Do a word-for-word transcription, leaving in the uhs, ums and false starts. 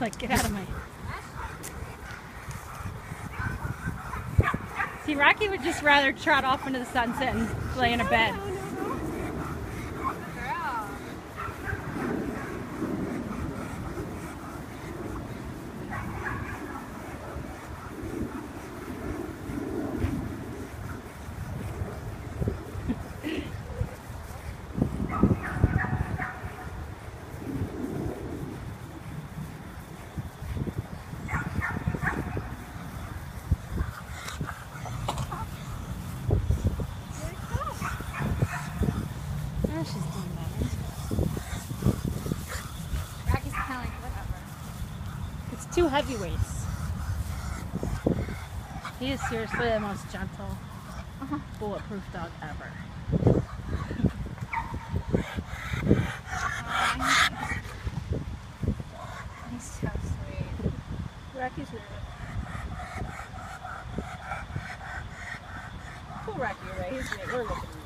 like, get out of my... See, Rocky would just rather trot off into the sunset and lay in a bed. She's doing that. Rocky's kind of like, whatever. It's two heavyweights. He is seriously the most gentle, uh-huh. bulletproof dog ever. Aww, he's so sweet. Rocky's weird. Pull Rocky away. He's weird. We're looking.